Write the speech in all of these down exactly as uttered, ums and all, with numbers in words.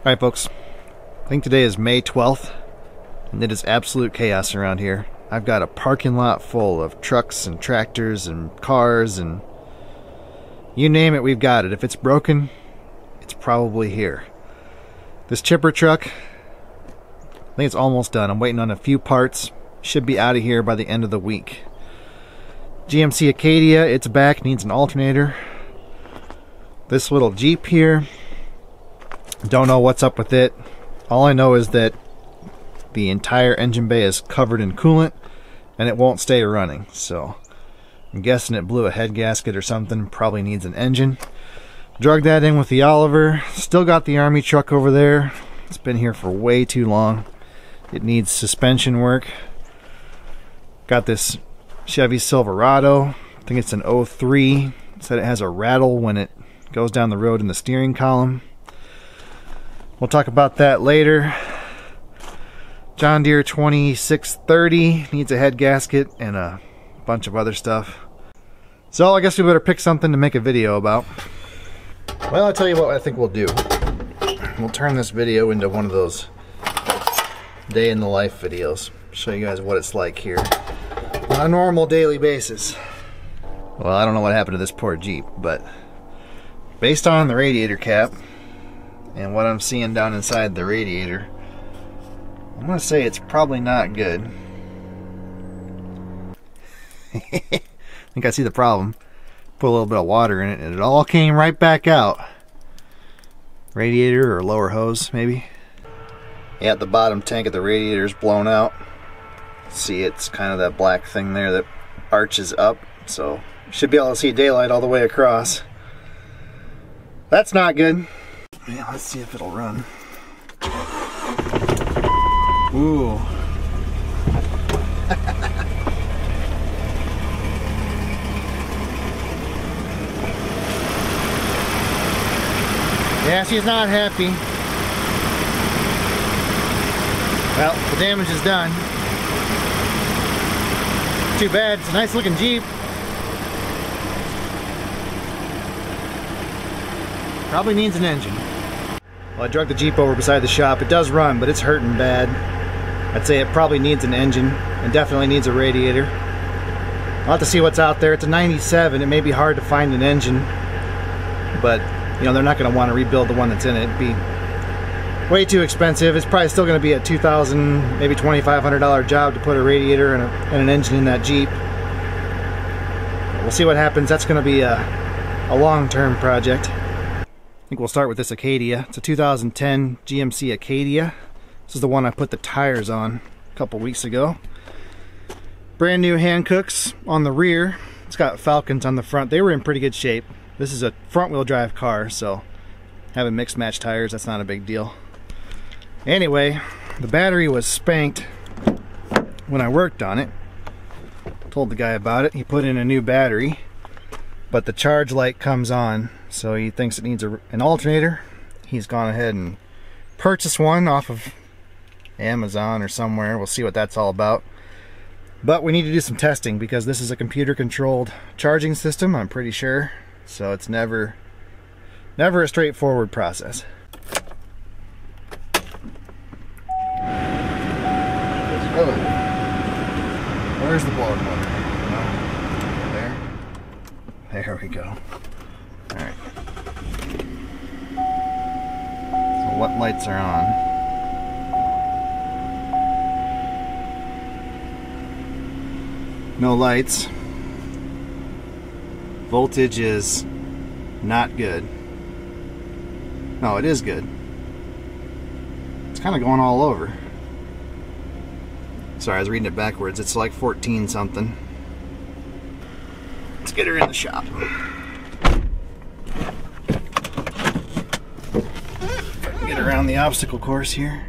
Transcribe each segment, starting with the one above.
Alright folks, I think today is May twelfth, and it is absolute chaos around here. I've got a parking lot full of trucks and tractors and cars and you name it, we've got it. If it's broken, it's probably here. This chipper truck, I think it's almost done. I'm waiting on a few parts. Should be out of here by the end of the week. G M C Acadia, it's back, needs an alternator. This little Jeep here, don't know what's up with it. All I know is that the entire engine bay is covered in coolant and it won't stay running. So I'm guessing it blew a head gasket or something. Probably needs an engine. Drug that in with the Oliver. Still got the Army truck over there. It's been here for way too long. It needs suspension work. Got this Chevy Silverado. I think it's an oh three. It said it has a rattle when it goes down the road in the steering column. We'll talk about that later. John Deere twenty-six thirty needs a head gasket and a bunch of other stuff. So I guess we better pick something to make a video about. Well, I'll tell you what I think we'll do. We'll turn this video into one of those day in the life videos. Show you guys what it's like here on a normal daily basis. Well, I don't know what happened to this poor Jeep, but based on the radiator cap and what I'm seeing down inside the radiator, I'm gonna say it's probably not good. I think I see the problem. Put a little bit of water in it and it all came right back out. Radiator or lower hose, maybe. Yeah, the bottom tank of the radiator is blown out. See, it's kind of that black thing there that arches up, so you should be able to see daylight all the way across. That's not good. Yeah, let's see if it'll run. Ooh. Yeah, she's not happy. Well, the damage is done. Too bad, it's a nice looking Jeep. Probably needs an engine. Well, I drug the Jeep over beside the shop. It does run, but it's hurting bad. I'd say it probably needs an engine and definitely needs a radiator. I'll have to see what's out there. It's a ninety-seven. It may be hard to find an engine, but you know, they're not going to want to rebuild the one that's in it. It'd be way too expensive. It's probably still going to be a two thousand dollars, maybe twenty-five hundred dollar job to put a radiator and, a, and an engine in that Jeep. We'll see what happens. That's going to be a, a long-term project. I think we'll start with this Acadia. It's a two thousand ten G M C Acadia. This is the one I put the tires on a couple weeks ago. Brand new Hancooks on the rear. It's got Falcons on the front. They were in pretty good shape. This is a front-wheel drive car, so having mixed match tires, that's not a big deal. Anyway, the battery was spanked when I worked on it. Told the guy about it. He put in a new battery, but the charge light comes on, so he thinks it needs a, an alternator. He's gone ahead and purchased one off of Amazon or somewhere. We'll see what that's all about. But we need to do some testing because this is a computer-controlled charging system, I'm pretty sure. So it's never, never a straightforward process. Oh, where's the blower motor? No. There. There we go. All right. So what lights are on? No lights. Voltage is not good. No, it is good. It's kind of going all over. Sorry, I was reading it backwards. It's like fourteen something. Let's get her in the shop. Get around the obstacle course here.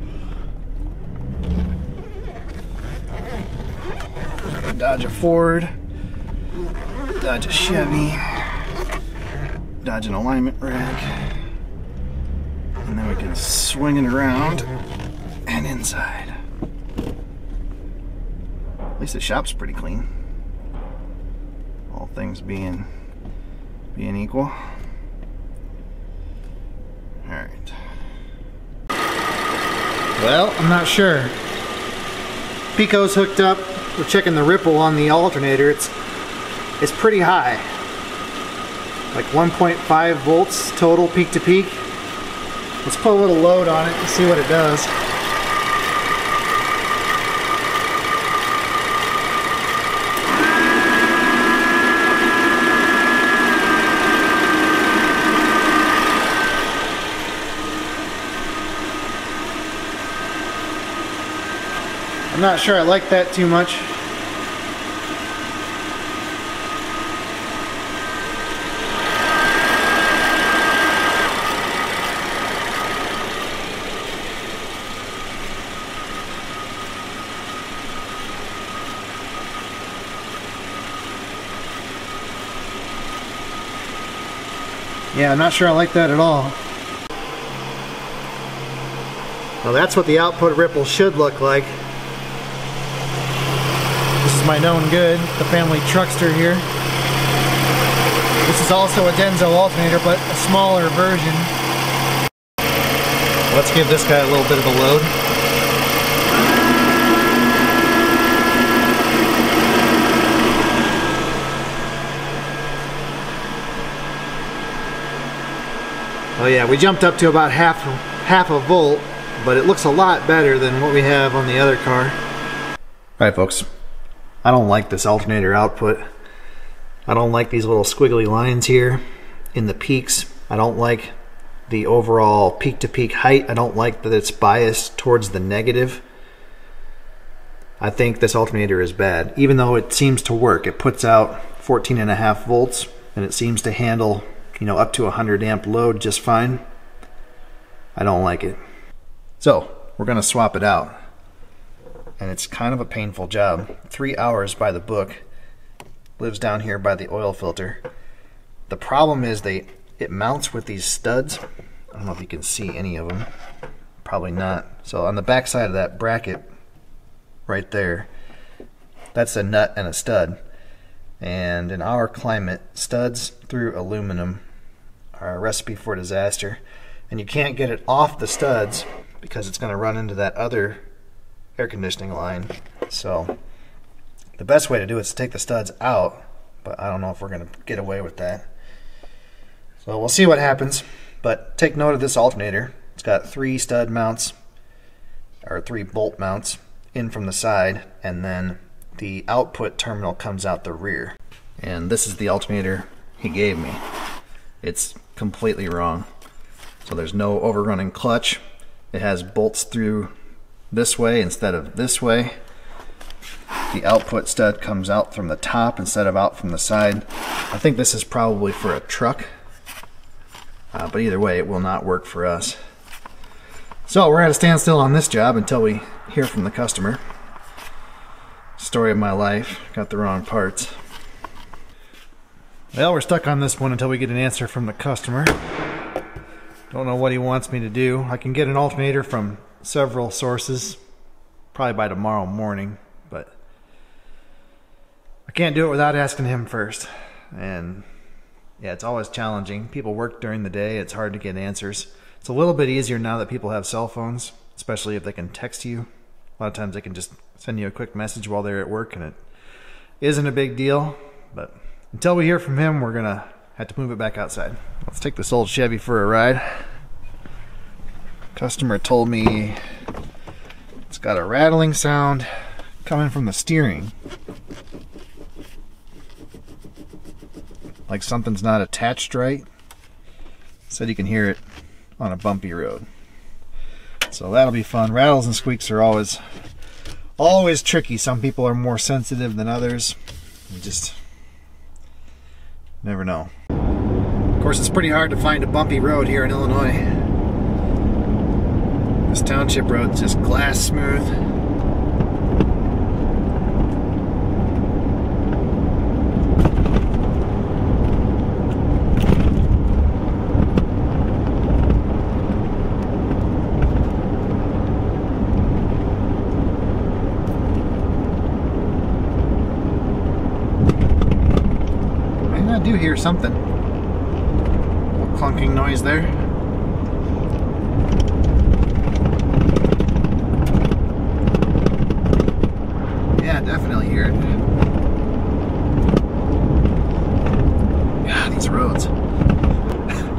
Dodge a Ford. Dodge a Chevy, dodge an alignment rack, and then we can swing it around and inside. At least the shop's pretty clean. All things being being equal. All right. Well, I'm not sure. Pico's hooked up. We're checking the ripple on the alternator. It's it's pretty high. Like one point five volts total peak to peak. Let's put a little load on it and see what it does. I'm not sure I like that too much. Yeah, I'm not sure I like that at all. Well, that's what the output ripple should look like. This is my known good, the family truckster here. This is also a Denso alternator, but a smaller version. Let's give this guy a little bit of a load. Oh yeah, we jumped up to about half half a volt, but it looks a lot better than what we have on the other car. Alright folks, I don't like this alternator output. I don't like these little squiggly lines here in the peaks. I don't like the overall peak to peak height. I don't like that it's biased towards the negative. I think this alternator is bad, even though it seems to work. It puts out fourteen and a half volts and it seems to handle, you know, up to a one hundred amp load just fine. I don't like it. So we're gonna swap it out, and it's kind of a painful job. Three hours by the book. Lives down here by the oil filter. The problem is they it mounts with these studs. I don't know if you can see any of them. Probably not. So on the back side of that bracket right there, that's a nut and a stud. And in our climate, studs through aluminum are a recipe for disaster. And you can't get it off the studs because it's going to run into that other air conditioning line. So the best way to do it is to take the studs out, but I don't know if we're going to get away with that. So we'll see what happens. But take note of this alternator. It's got three stud mounts, or three bolt mounts in from the side, and then the output terminal comes out the rear. And this is the alternator he gave me. It's completely wrong. So there's no overrunning clutch. It has bolts through this way instead of this way. The output stud comes out from the top instead of out from the side. I think this is probably for a truck, uh, but either way it will not work for us. So we're at a standstill on this job until we hear from the customer. Story of my life, got the wrong parts. Well, we're stuck on this one until we get an answer from the customer. Don't know what he wants me to do. I can get an alternator from several sources, probably by tomorrow morning, but I can't do it without asking him first. And yeah, it's always challenging. People work during the day, it's hard to get answers. It's a little bit easier now that people have cell phones, especially if they can text you. A lot of times they can just send you a quick message while they're at work and it isn't a big deal. But until we hear from him, we're gonna have to move it back outside. Let's take this old Chevy for a ride. Customer told me it's got a rattling sound coming from the steering. Like something's not attached right. Said you can hear it on a bumpy road. So that'll be fun. Rattles and squeaks are always always tricky. Some people are more sensitive than others. You just never know. Of course, it's pretty hard to find a bumpy road here in Illinois. This township road's just glass smooth. I do hear something. A little clunking noise there.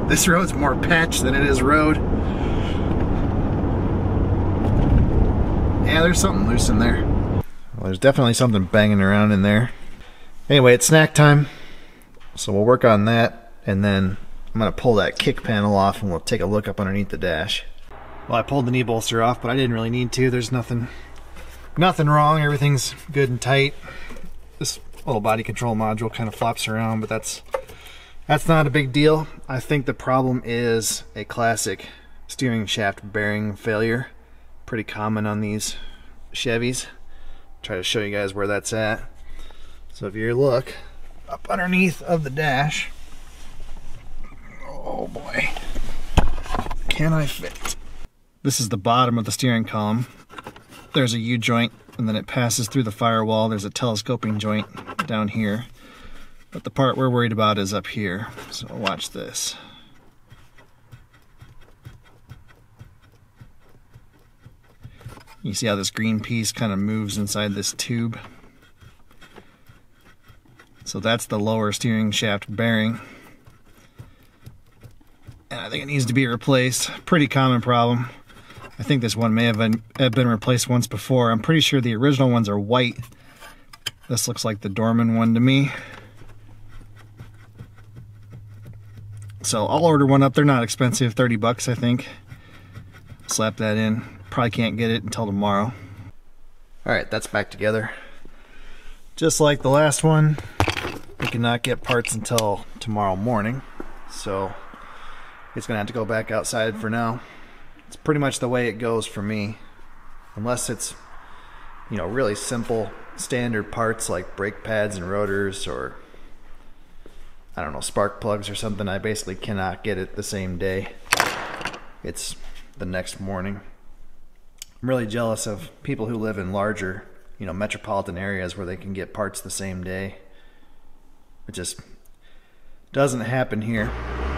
This road's more patch than it is road. Yeah, there's something loose in there. Well, there's definitely something banging around in there. Anyway, it's snack time, so we'll work on that, and then I'm going to pull that kick panel off and we'll take a look up underneath the dash. Well, I pulled the knee bolster off, but I didn't really need to. There's nothing nothing wrong. Everything's good and tight. This little body control module kind of flops around, but that's that's not a big deal. I think the problem is a classic steering shaft bearing failure. Pretty common on these Chevys. Try to show you guys where that's at. So if you look up underneath of the dash, oh boy, can I fit? This is the bottom of the steering column. There's a U-joint, and then it passes through the firewall. There's a telescoping joint down here. But the part we're worried about is up here. So watch this. You see how this green piece kind of moves inside this tube? So that's the lower steering shaft bearing. And I think it needs to be replaced. Pretty common problem. I think this one may have been, have been replaced once before. I'm pretty sure the original ones are white. This looks like the Dorman one to me. So I'll order one up. They're not expensive, thirty bucks I think. Slap that in. Probably can't get it until tomorrow. Alright, that's back together. Just like the last one, we cannot get parts until tomorrow morning. So it's gonna have to go back outside for now. It's pretty much the way it goes for me. Unless it's, you know, really simple standard parts like brake pads and rotors, or I don't know, spark plugs or something, I basically cannot get it the same day. It's the next morning. I'm really jealous of people who live in larger, you know, metropolitan areas where they can get parts the same day. It just doesn't happen here.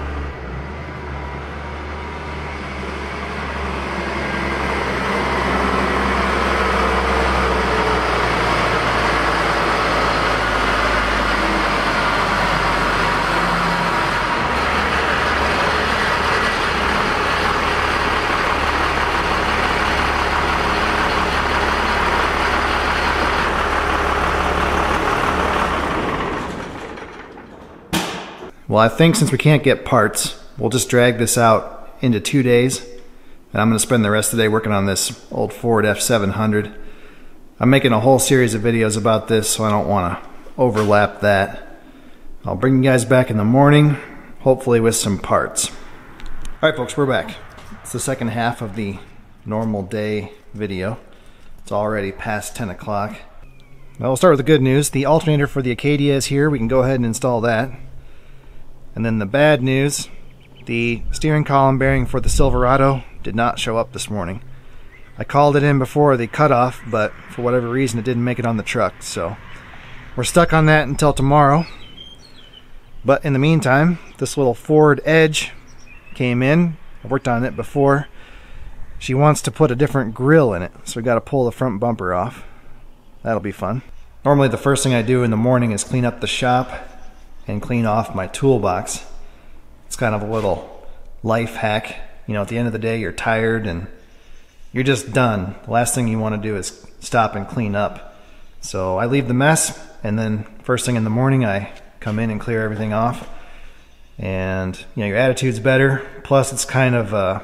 Well, I think since we can't get parts, we'll just drag this out into two days. And I'm going to spend the rest of the day working on this old Ford F seven hundred. I'm making a whole series of videos about this, so I don't want to overlap that. I'll bring you guys back in the morning, hopefully with some parts. Alright folks, we're back. It's the second half of the normal day video. It's already past ten o'clock. Well, we'll start with the good news. The alternator for the Acadia is here. We can go ahead and install that. And then the bad news, the steering column bearing for the Silverado did not show up this morning. I called it in before the cutoff, but for whatever reason it didn't make it on the truck, so we're stuck on that until tomorrow. But in the meantime, this little Ford Edge came in. I worked on it before. She wants to put a different grille in it, so we got to pull the front bumper off. That'll be fun. Normally the first thing I do in the morning is clean up the shop and clean off my toolbox. It's kind of a little life hack. You know, at the end of the day, you're tired and you're just done. The last thing you want to do is stop and clean up. So I leave the mess, and then first thing in the morning, I come in and clear everything off. And, you know, your attitude's better. Plus, it's kind of, uh,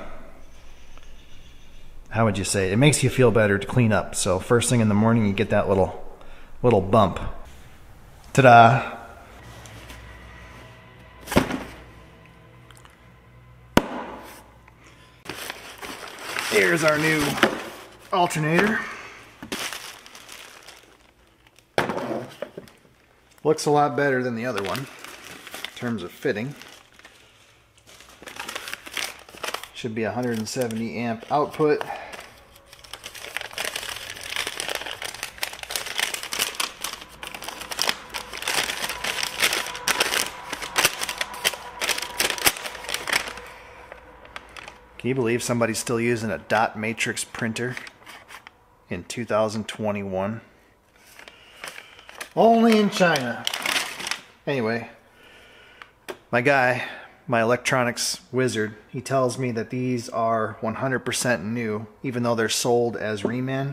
how would you say it? It makes you feel better to clean up. So first thing in the morning, you get that little, little bump. Ta-da! Here's our new alternator. Looks a lot better than the other one in terms of fitting. Should be one hundred seventy amp output. Can you believe somebody's still using a dot matrix printer in two thousand twenty-one? Only in China. Anyway, my guy my electronics wizard, he tells me that these are one hundred percent new, even though they're sold as reman,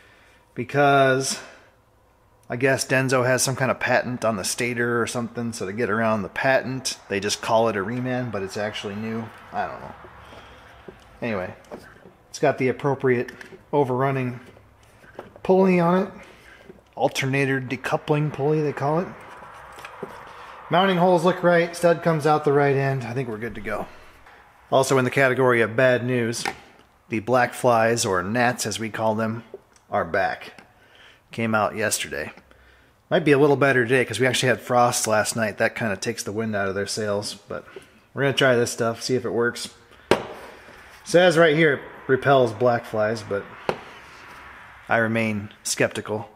because I guess Denso has some kind of patent on the stator or something, so to get around the patent, they just call it a reman, but it's actually new. I don't know. Anyway, it's got the appropriate overrunning pulley on it. Alternator decoupling pulley, they call it. Mounting holes look right. Stud comes out the right end. I think we're good to go. Also in the category of bad news, the black flies, or gnats as we call them, are back. Came out yesterday. Might be a little better today because we actually had frost last night. That kind of takes the wind out of their sails. But we're going to try this stuff, see if it works. It says right here it repels black flies, but I remain skeptical.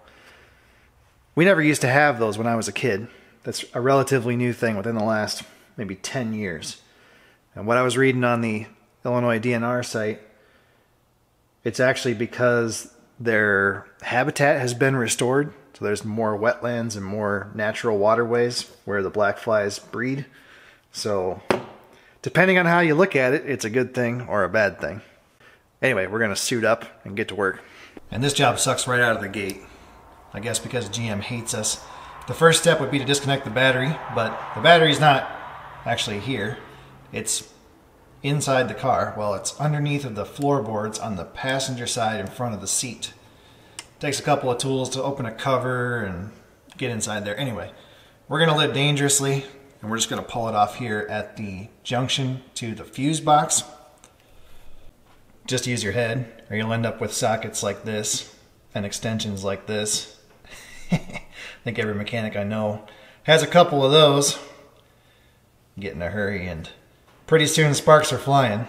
We never used to have those when I was a kid. That's a relatively new thing within the last maybe ten years. And what I was reading on the Illinois D N R site, it's actually because their habitat has been restored. So there's more wetlands and more natural waterways where the black flies breed. So depending on how you look at it, it's a good thing or a bad thing. Anyway, we're going to suit up and get to work. And this job sucks right out of the gate. I guess because G M hates us. The first step would be to disconnect the battery, but the battery's not actually here. It's inside the car. Well, it's underneath of the floorboards on the passenger side in front of the seat. It takes a couple of tools to open a cover and get inside there. Anyway, we're going to live dangerously, and we're just going to pull it off here at the junction to the fuse box. Just use your head, or you'll end up with sockets like this and extensions like this. I think every mechanic I know has a couple of those. Get in a hurry and pretty soon sparks are flying.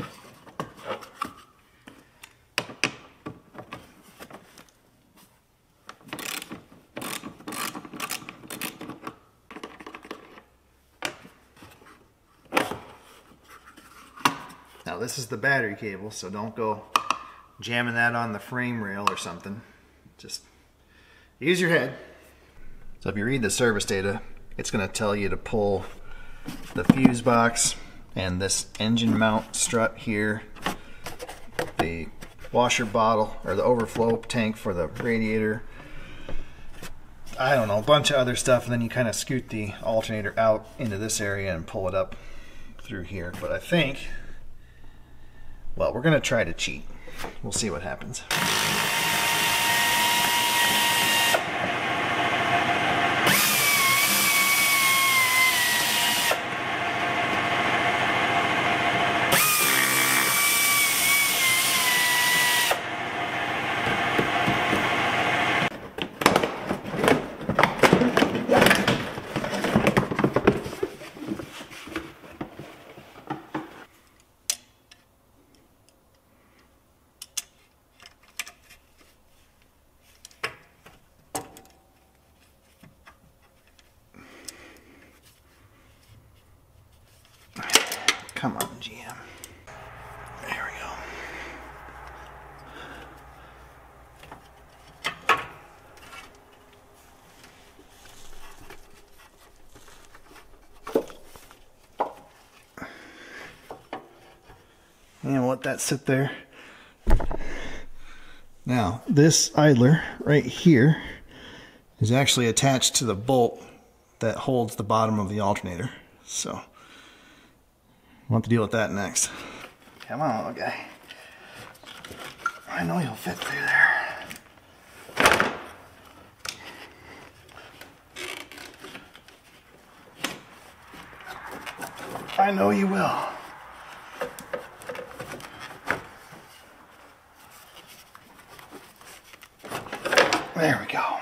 Now this is the battery cable, so don't go jamming that on the frame rail or something. Just use your head. So if you read the service data, it's going to tell you to pull the fuse box and this engine mount strut here, the washer bottle or the overflow tank for the radiator, I don't know, a bunch of other stuff, and then you kind of scoot the alternator out into this area and pull it up through here. But I think, well, we're going to try to cheat. We'll see what happens. Come on, G M. There we go. And we'll let that sit there. Now, this idler right here is actually attached to the bolt that holds the bottom of the alternator. So we'll have to deal with that next. Come on, little guy. I know you'll fit through there. I know you will. There we go.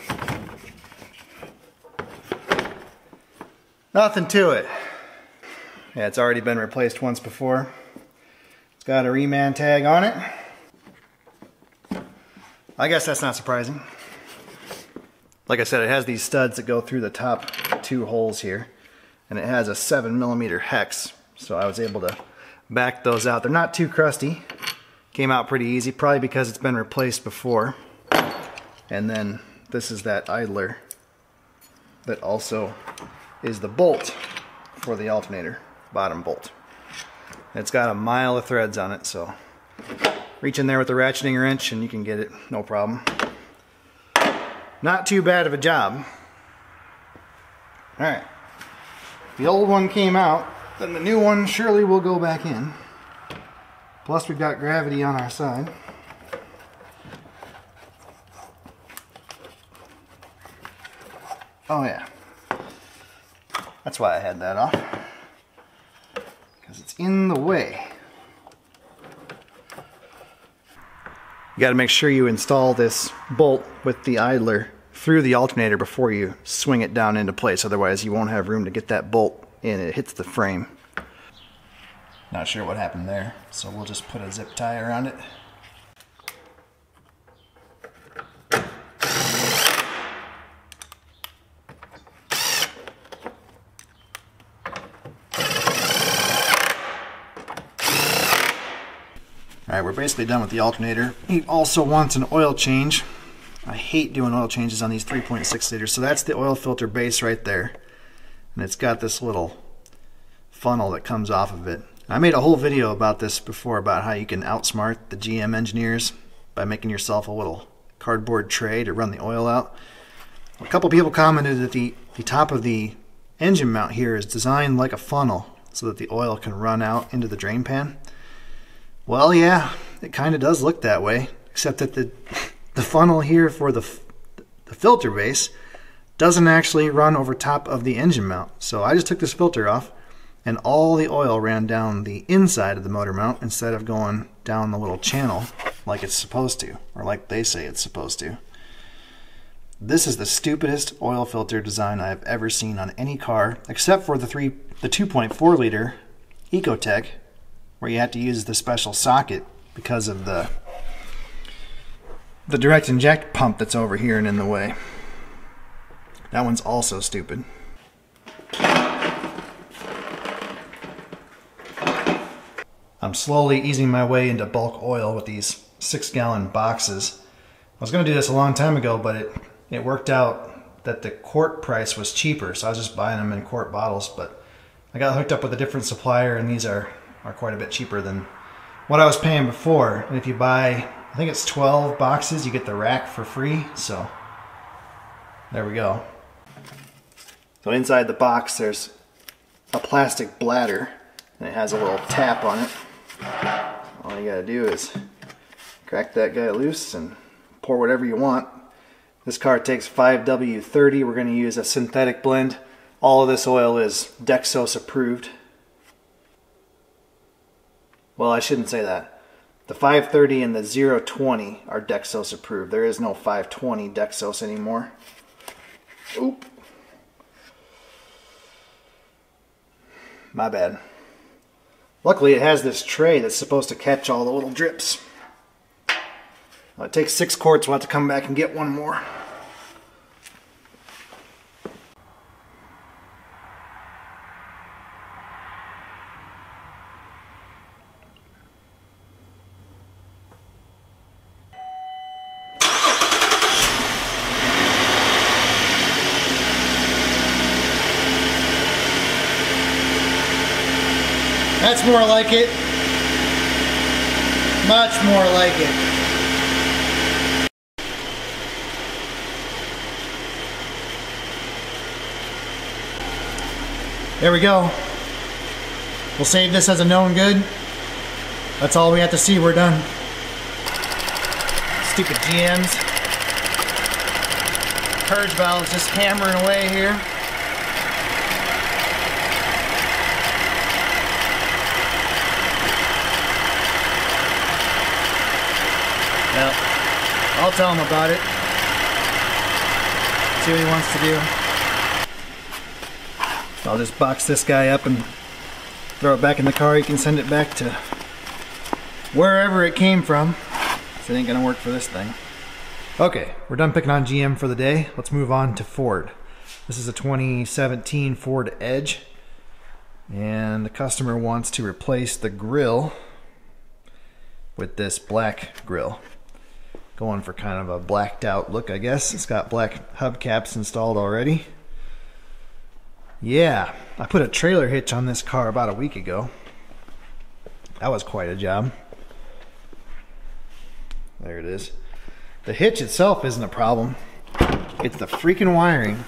Nothing to it. Yeah, it's already been replaced once before. It's got a reman tag on it. I guess that's not surprising. Like I said, it has these studs that go through the top two holes here, and it has a seven millimeter hex, so I was able to back those out. They're not too crusty. Came out pretty easy, probably because it's been replaced before. And then this is that idler that also is the bolt for the alternator. bottom bolt. It's got a mile of threads on it, so reach in there with the ratcheting wrench and you can get it, no problem. Not too bad of a job. Alright, the old one came out, then the new one surely will go back in. Plus we've got gravity on our side. Oh yeah, that's why I had that off, because it's in the way. You got to make sure you install this bolt with the idler through the alternator before you swing it down into place, otherwise you won't have room to get that bolt in. It hits the frame. Not sure what happened there, so we'll just put a zip tie around it. Alright, we're basically done with the alternator. He also wants an oil change. I hate doing oil changes on these three point six liters. So that's the oil filter base right there. And it's got this little funnel that comes off of it. I made a whole video about this before, about how you can outsmart the G M engineers by making yourself a little cardboard tray to run the oil out. A couple people commented that the, the top of the engine mount here is designed like a funnel so that the oil can run out into the drain pan. Well, yeah, it kind of does look that way, except that the the funnel here for the, the filter base doesn't actually run over top of the engine mount. So I just took this filter off, and all the oil ran down the inside of the motor mount instead of going down the little channel like it's supposed to, or like they say it's supposed to. This is the stupidest oil filter design I've ever seen on any car, except for the three the two point four liter Ecotech, where you have to use the special socket because of the the direct inject pump that's over here and in the way. That one's also stupid. I'm slowly easing my way into bulk oil with these six gallon boxes. I was going to do this a long time ago, but it, it worked out that the quart price was cheaper, so I was just buying them in quart bottles, but I got hooked up with a different supplier, and these are are quite a bit cheaper than what I was paying before. And if you buy, I think it's twelve boxes, you get the rack for free. So there we go. So inside the box there's a plastic bladder, and it has a little tap on it. All you gotta do is crack that guy loose and pour whatever you want. This car takes five W thirty. We're going to use a synthetic blend. All of this oil is Dexos approved. Well, I shouldn't say that. The five thirty and the zero twenty are Dexos approved. There is no five twenty Dexos anymore. Oop. My bad. Luckily it has this tray that's supposed to catch all the little drips. Well, it takes six quarts. We'll have to come back and get one more. That's more like it. Much more like it. There we go. We'll save this as a known good. That's all we have to see. We're done. Stupid G Ms. Purge valve's just hammering away here. Well, I'll tell him about it. See what he wants to do. So I'll just box this guy up and throw it back in the car. You can send it back to wherever it came from. So it ain't gonna work for this thing. Okay, we're done picking on G M for the day. Let's move on to Ford. This is a twenty seventeen Ford Edge, and the customer wants to replace the grille with this black grille. Going for kind of a blacked out look, I guess. It's got black hubcaps installed already. Yeah, I put a trailer hitch on this car about a week ago. That was quite a job. There it is. The hitch itself isn't a problem. It's the freaking wiring.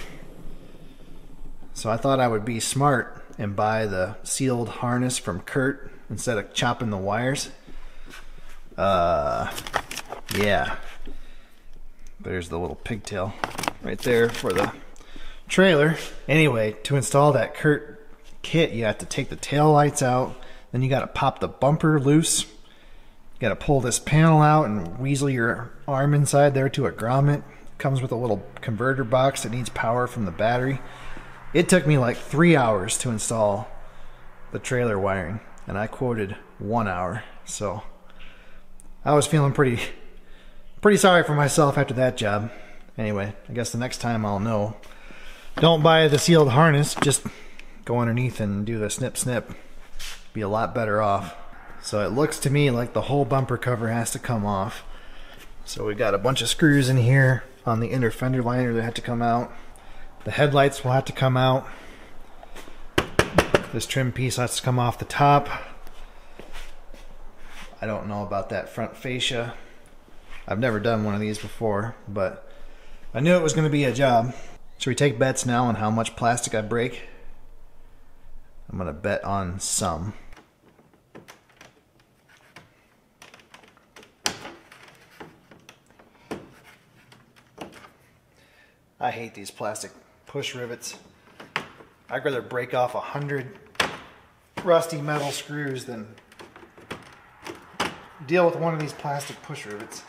So I thought I would be smart and buy the sealed harness from Kurt instead of chopping the wires. Uh, yeah. There's the little pigtail right there for the trailer. Anyway, to install that Kurt kit, you have to take the tail lights out, then you got to pop the bumper loose. You got to pull this panel out and weasel your arm inside there to a grommet. Comes with a little converter box that needs power from the battery. It took me like three hours to install the trailer wiring, and I quoted one hour. So I was feeling pretty pretty sorry for myself after that job. Anyway, I guess the next time I'll know. Don't buy the sealed harness, just go underneath and do the snip snip. Be a lot better off. So it looks to me like the whole bumper cover has to come off. So we got a bunch of screws in here on the inner fender liner that have to come out. The headlights will have to come out. This trim piece has to come off the top. I don't know about that front fascia. I've never done one of these before, but I knew it was going to be a job. Should we take bets now on how much plastic I break? I'm going to bet on some. I hate these plastic push rivets. I'd rather break off a hundred rusty metal screws than deal with one of these plastic push rivets.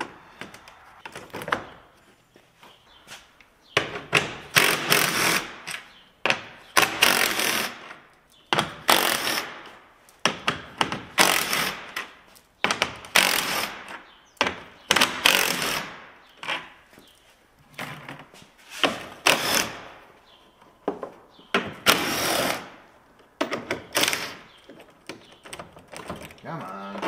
Come on.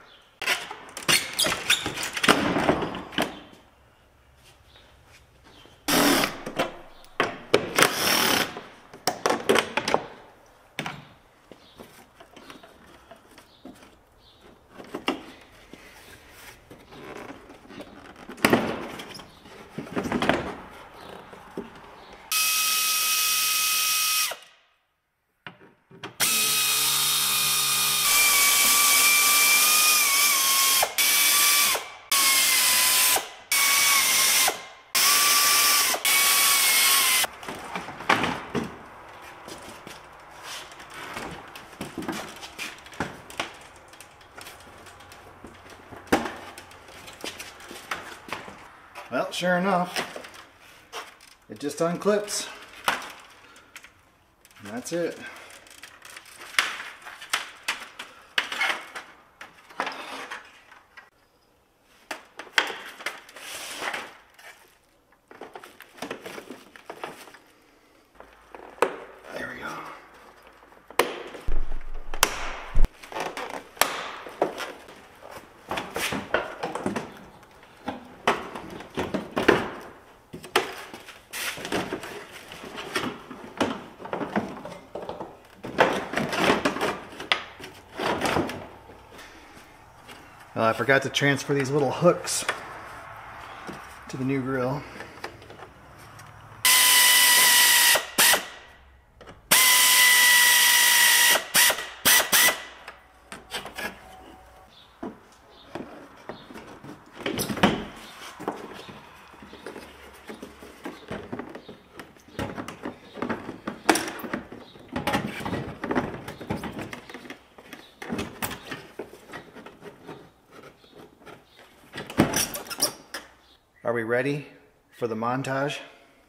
Well, sure enough, it just unclips. And that's it. There we go. Uh, I forgot to transfer these little hooks to the new grill. Are we ready for the montage?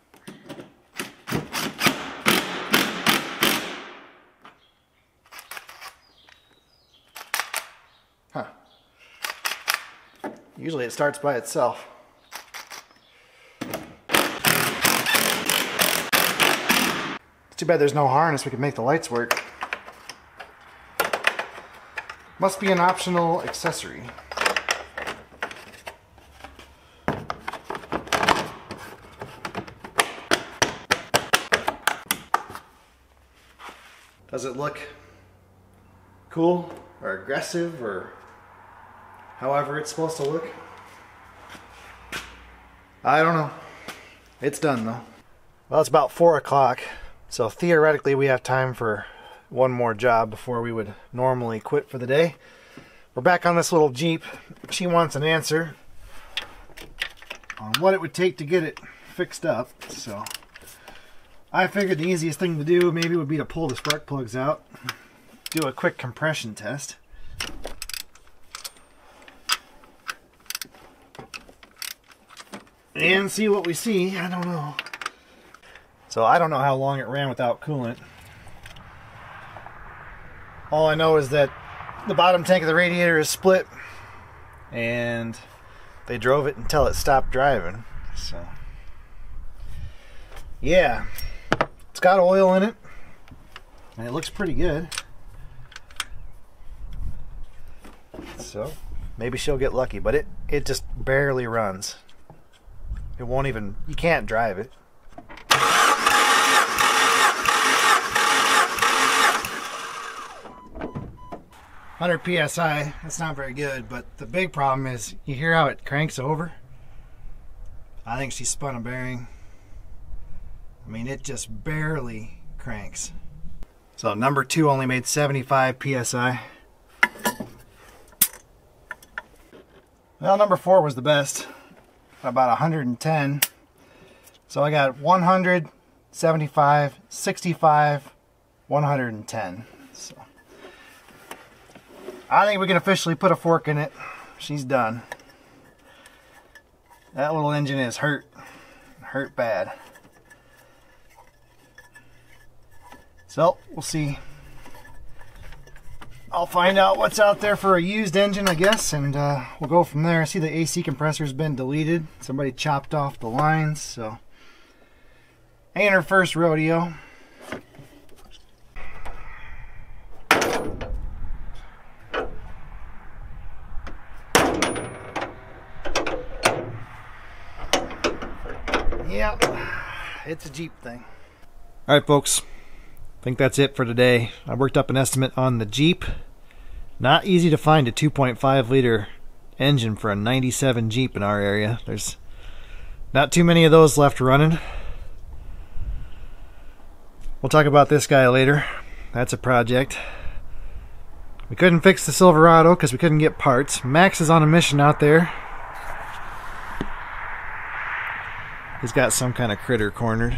Huh. Usually it starts by itself. It's too bad there's no harness. We could make the lights work. Must be an optional accessory. Does it look cool or aggressive or however it's supposed to look? I don't know. It's done though. Well, it's about four o'clock, so theoretically we have time for one more job before we would normally quit for the day. We're back on this little Jeep. She wants an answer on what it would take to get it fixed up, so I figured the easiest thing to do maybe would be to pull the spark plugs out, do a quick compression test. And see what we see. I don't know. So I don't know how long it ran without coolant. All I know is that the bottom tank of the radiator is split and they drove it until it stopped driving. So yeah, it's got oil in it and it looks pretty good. So maybe she'll get lucky, but it, it just barely runs. It won't even, you can't drive it. one hundred P S I, that's not very good, but the big problem is, you hear how it cranks over? I think she spun a bearing. I mean, it just barely cranks. So number two only made seventy-five P S I. Well, number four was the best. About one hundred ten. So I got one hundred, seventy-five, sixty-five, one hundred ten. So I think we can officially put a fork in it. She's done. That little engine is hurt. Hurt bad. So we'll see. I'll find out what's out there for a used engine, I guess, and uh, we'll go from there. I see the A C compressor's been deleted. Somebody chopped off the lines, so ain't her first rodeo. Yep, it's a Jeep thing. All right, folks. I think that's it for today. I worked up an estimate on the Jeep. Not easy to find a two point five liter engine for a ninety-seven Jeep in our area. There's not too many of those left running. We'll talk about this guy later. That's a project. We couldn't fix the Silverado because we couldn't get parts. Max is on a mission out there. He's got some kind of critter cornered.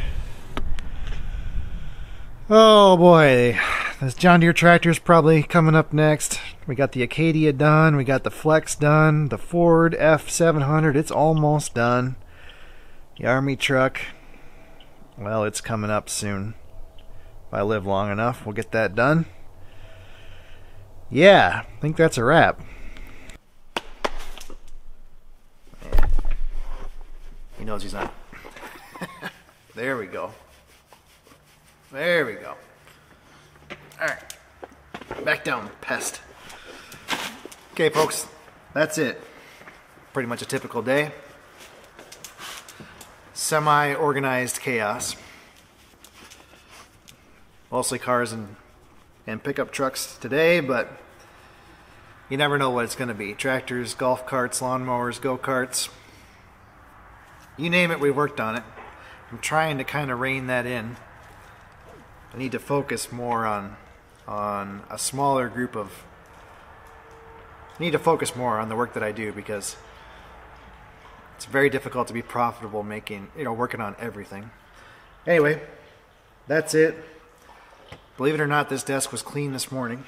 Oh boy, this John Deere tractor is probably coming up next. We got the Acadia done, we got the Flex done, the Ford F seven hundred, it's almost done. The Army truck, well, it's coming up soon. If I live long enough, we'll get that done. Yeah, I think that's a wrap. He knows he's not. There we go. There we go. Alright. Back down, pest. Okay, folks. That's it. Pretty much a typical day. Semi-organized chaos. Mostly cars and, and pickup trucks today, but you never know what it's going to be. Tractors, golf carts, lawnmowers, go-karts. You name it, we've worked on it. I'm trying to kind of rein that in. I need to focus more on on a smaller group of I need to focus more on the work that I do, because it's very difficult to be profitable making, you know, working on everything. Anyway, that's it. Believe it or not, this desk was clean this morning.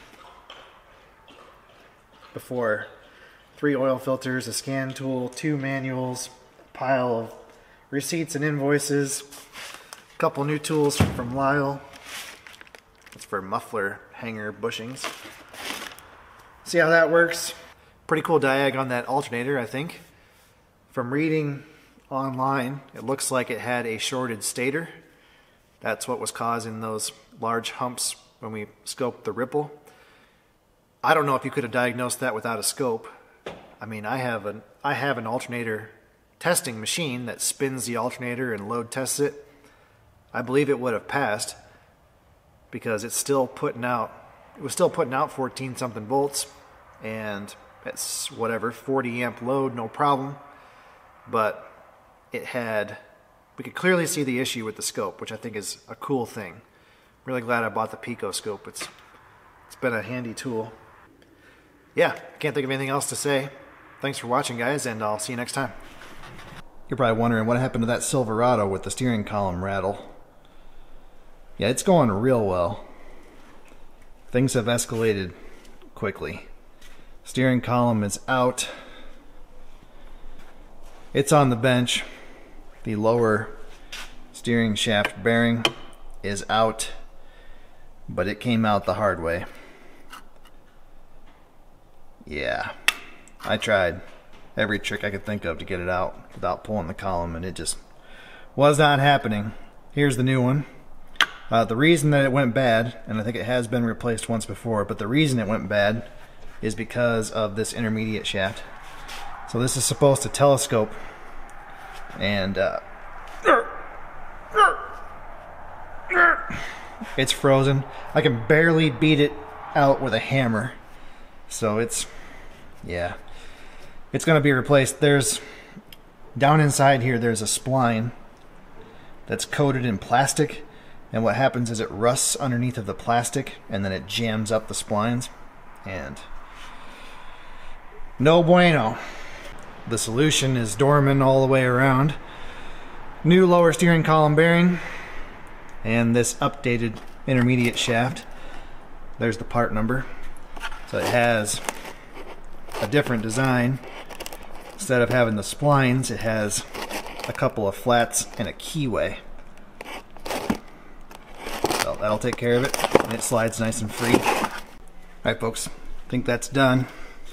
Before three oil filters, a scan tool, two manuals, a pile of receipts and invoices, a couple new tools from Lyle. It's for muffler hanger bushings. See how that works? Pretty cool diag on that alternator, I think. From reading online, it looks like it had a shorted stator. That's what was causing those large humps when we scoped the ripple. I don't know if you could have diagnosed that without a scope. I mean, I have an I have an alternator testing machine that spins the alternator and load tests it. I believe it would have passed, because it's still putting out, it was still putting out fourteen something volts, and it's whatever, forty amp load, no problem. But it had, we could clearly see the issue with the scope, which I think is a cool thing. Really glad I bought the Pico scope. It's it's been a handy tool. Yeah, can't think of anything else to say. Thanks for watching, guys, and I'll see you next time. You're probably wondering what happened to that Silverado with the steering column rattle. Yeah, it's going real well. Things have escalated quickly. Steering column is out. It's on the bench. The lower steering shaft bearing is out, but it came out the hard way. Yeah, I tried every trick I could think of to get it out without pulling the column, and it just was not happening. Here's the new one. Uh, the reason that it went bad, and I think it has been replaced once before, but the reason it went bad is because of this intermediate shaft. So this is supposed to telescope, and uh, it's frozen. I can barely beat it out with a hammer. So it's, yeah, it's going to be replaced. There's, down inside here, there's a spline that's coated in plastic, and what happens is it rusts underneath of the plastic, and then it jams up the splines, and no bueno. The solution is Dorman all the way around. New lower steering column bearing, and this updated intermediate shaft. There's the part number. So it has a different design. Instead of having the splines, it has a couple of flats and a keyway. So that'll take care of it, and it slides nice and free. Alright folks, I think that's done.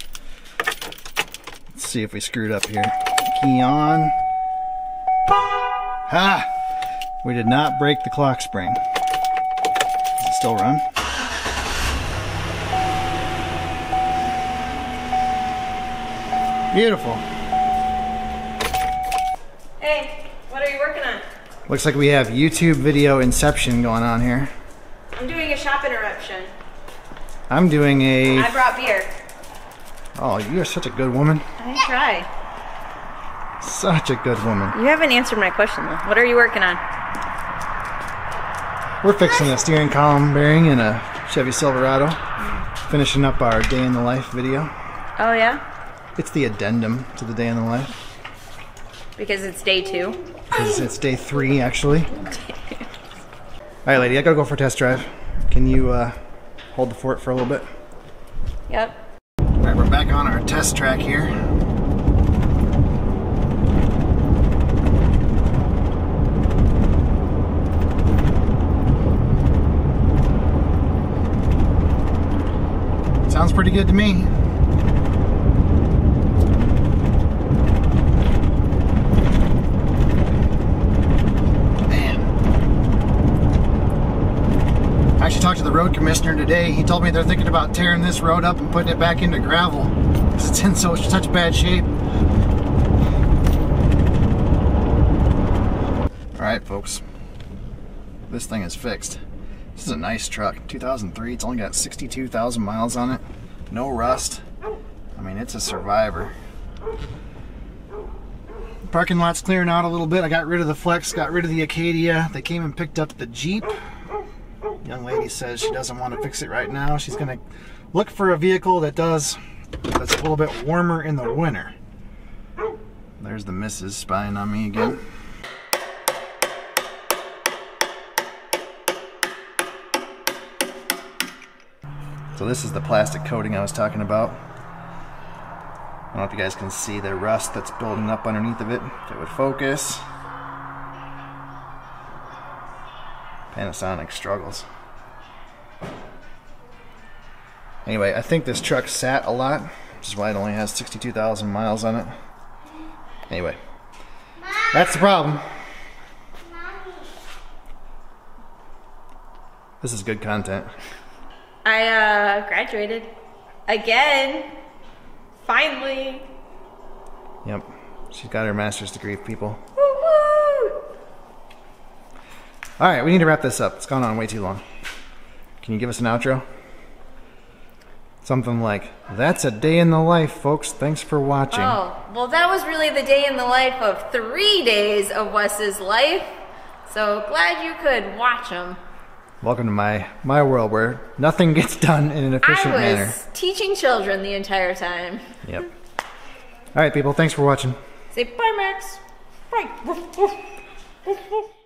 Let's see if we screwed up here. Key on. Ha! We did not break the clock spring. Does it still run? Beautiful. Hey, what are you working on? Looks like we have YouTube video inception going on here. I'm doing a shop interruption. I'm doing a... I brought beer. Oh, you are such a good woman. I try. Such a good woman. You haven't answered my question though. What are you working on? We're fixing a steering column bearing in a Chevy Silverado. Finishing up our day in the life video. Oh yeah? It's the addendum to the day in the life. Because it's day two? Because it's day three, actually. Alright, lady, I gotta go for a test drive. Can you uh, hold the fort for a little bit? Yep. Alright, we're back on our test track here. Sounds pretty good to me. I actually talked to the road commissioner today. He told me they're thinking about tearing this road up and putting it back into gravel because it's in so such bad shape. Alright folks, this thing is fixed. This is a nice truck, two thousand three, it's only got sixty-two thousand miles on it. No rust. I mean, it's a survivor. The parking lot's clearing out a little bit. I got rid of the Flex, got rid of the Acadia. They came and picked up the Jeep. Young lady says she doesn't want to fix it right now. She's gonna look for a vehicle that does that's a little bit warmer in the winter. There's the missus spying on me again. So this is the plastic coating I was talking about. I don't know if you guys can see the rust that's building up underneath of it. If it would focus. Panasonic struggles. Anyway, I think this truck sat a lot, which is why it only has sixty-two thousand miles on it. Anyway, that's the problem. This is good content. I uh, graduated again. Finally. Yep, she's got her master's degree, people. Woo-woo! Alright, we need to wrap this up. It's gone on way too long. Can you give us an outro? Something like, that's a day in the life, folks. Thanks for watching. Oh, well, that was really the day in the life of three days of Wes's life. So glad you could watch them. Welcome to my, my world where nothing gets done in an efficient I was manner. teaching children the entire time. Yep. All right, people. Thanks for watching. Say bye, Max. Bye.